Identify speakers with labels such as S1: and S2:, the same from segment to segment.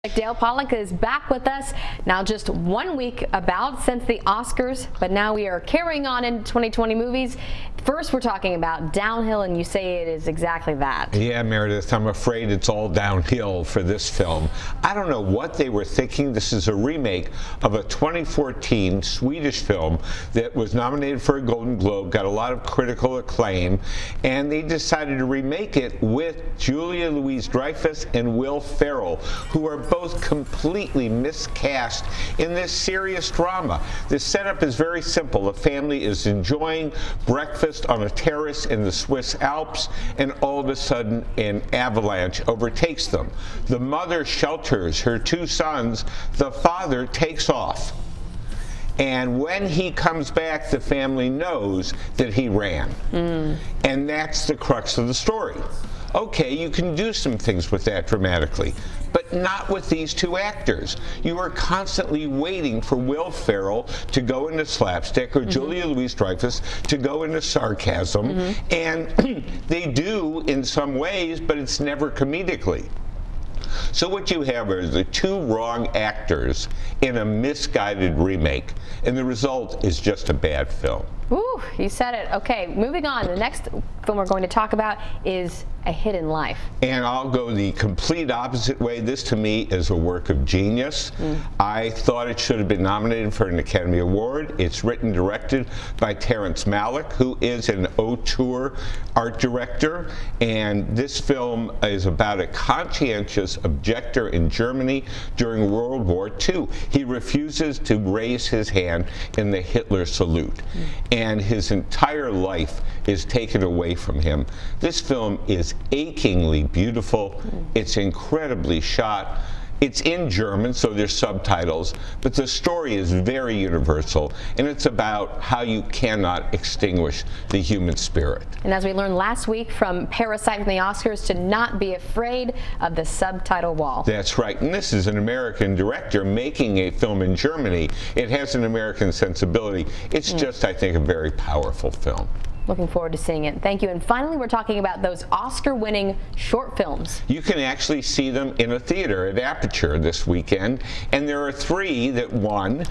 S1: Dale Pollak is back with us now, just 1 week about since the Oscars, but now we are carrying on into 2020 movies. First, we're talking about Downhill, and you say it is exactly that.
S2: Yeah, Meredith, I'm afraid it's all downhill for this film. I don't know what they were thinking. This is a remake of a 2014 Swedish film that was nominated for a Golden Globe, got a lot of critical acclaim, and they decided to remake it with Julia Louis-Dreyfus and Will Ferrell, who are both completely miscast in this serious drama. The setup is very simple. A family is enjoying breakfast on a terrace in the Swiss Alps, and all of a sudden an avalanche overtakes them. The mother shelters her two sons. The father takes off. And when he comes back, the family knows that he ran. And that's the crux of the story. Okay, you can do some things with that dramatically, but not with these two actors. You are constantly waiting for Will Ferrell to go into slapstick or Julia Louis-Dreyfus to go into sarcasm, and they do in some ways, but it's never comedically. So what you have are the two wrong actors in a misguided remake, and the result is just a bad film.
S1: Ooh, you said it. Okay, moving on. The next film we're going to talk about is A Hidden Life.
S2: And I'll go the complete opposite way. This, to me, is a work of genius. I thought it should have been nominated for an Academy Award. It's written and directed by Terrence Malick, who is an auteur art director. And this film is about a conscientious objector in Germany during World War II. He refuses to raise his hand in the Hitler salute. And his entire life is taken away from him. This film is achingly beautiful. It's incredibly shot. It's in German, so there's subtitles, but the story is very universal, and it's about how you cannot extinguish the human spirit.
S1: And as we learned last week from Parasite from the Oscars, to not be afraid of the subtitle wall.
S2: That's right, and this is an American director making a film in Germany. It has an American sensibility. It's just, I think, a very powerful film.
S1: Looking forward to seeing it. Thank you. And finally, we're talking about those Oscar-winning short films.
S2: You can actually see them in a theater at Aperture this weekend, and there are three that won.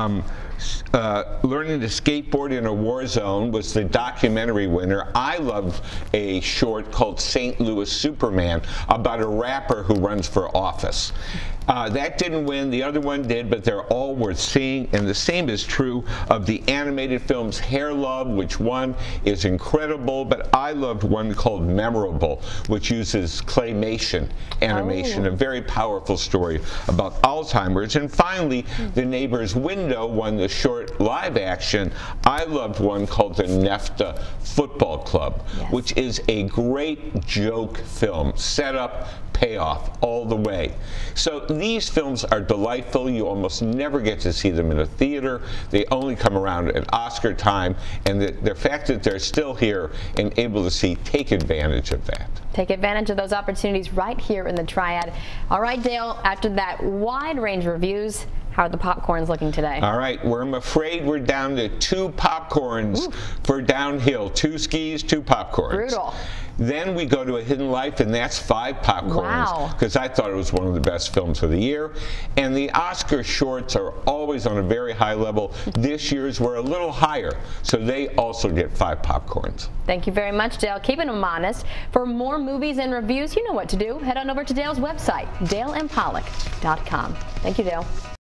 S2: Learning to Skateboard in a War Zone was the documentary winner. I loved a short called St. Louis Superman about a rapper who runs for office. That didn't win. The other one did, but they're all worth seeing. And the same is true of the animated films. Hair Love, which won, is incredible, but I loved one called Memorable, which uses claymation animation, a very powerful story about Alzheimer's. And finally, The Neighbor's Window won the short live action. I loved one called The Nefta Football Club, which is a great joke film, setup, payoff all the way. So these films are delightful. You almost never get to see them in a theater. They only come around at Oscar time, and the fact that they're still here and able to see, take advantage of that.
S1: Take advantage of those opportunities right here in the Triad. All right, Dale, after that wide range of reviews, how are the popcorns looking today?
S2: All right, I'm afraid we're down to 2 popcorns for Downhill. 2 skis, 2 popcorns.
S1: Brutal.
S2: Then we go to A Hidden Life, and that's 5 popcorns, because I thought it was one of the best films of the year. And the Oscar shorts are always on a very high level. This year's were a little higher, so they also get 5 popcorns.
S1: Thank you very much, Dale. Keeping them honest. For more movies and reviews, you know what to do. Head on over to Dale's website, DaleandPollak.com. Thank you, Dale.